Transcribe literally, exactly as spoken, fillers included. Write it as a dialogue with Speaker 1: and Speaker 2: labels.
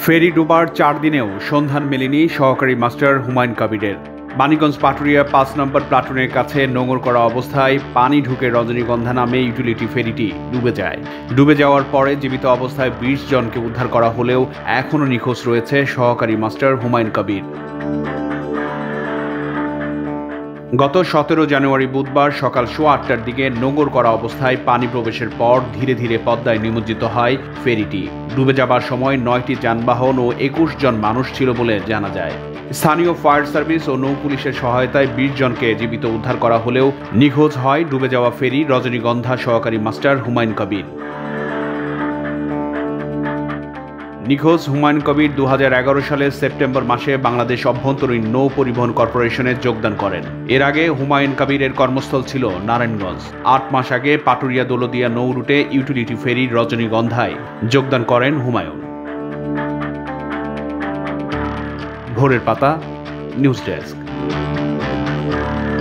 Speaker 1: ফেরি ডুবার চার দিনেও সন্ধান মেলেনি সহকারী মাস্টার হুমায়ুন কবিরের। মানিকগঞ্জ পাটুরিয়া পাঁচ নম্বর প্লাটুনের কাছে নোঙর করা অবস্থায় পানি ঢুকে রজনীগন্ধা নামে ইউটিলিটি ফেরিটি ডুবে যায়। ডুবে যাওয়ার পরে জীবিত অবস্থায় বিশ জনকে উদ্ধার করা হলেও এখনও নিখোঁজ রয়েছে সহকারী মাস্টার হুমায়ুন কবির। গত সতেরো জানুয়ারি বুধবার সকাল সোয়া আটটার দিকে নোঙর করা অবস্থায় পানি প্রবেশের পর ধীরে ধীরে পদ্মায় নিমজ্জিত হয় ফেরিটি। ডুবে যাবার সময় নয়টি যানবাহন ও একুশ জন মানুষ ছিল বলে জানা যায়। স্থানীয় ফায়ার সার্ভিস ও নৌ পুলিশের সহায়তায় বিশ জনকে জীবিত উদ্ধার করা হলেও নিখোঁজ হয় ডুবে যাওয়া ফেরি রজনীগন্ধা সহকারী মাস্টার হুমায়ুন কবির। নিখোঁজ হুমায়ুন কবির দু হাজার এগারো সালের সেপ্টেম্বর মাসে বাংলাদেশ অভ্যন্তরীণ নৌ পরিবহন কর্পোরেশনে যোগদান করেন। এর আগে হুমায়ুন কবিরের কর্মস্থল ছিল নারায়ণগঞ্জ। আট মাস আগে পাটুরিয়া দৌলতদিয়া নৌ রুটে ইউটিলিটি ফেরি রজনীগন্ধায় যোগদান করেন হুমায়ুন। ভোরের পাতা নিউজ ডেস্ক।